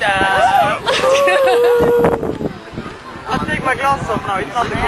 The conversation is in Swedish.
I'll take my glass off now. It's not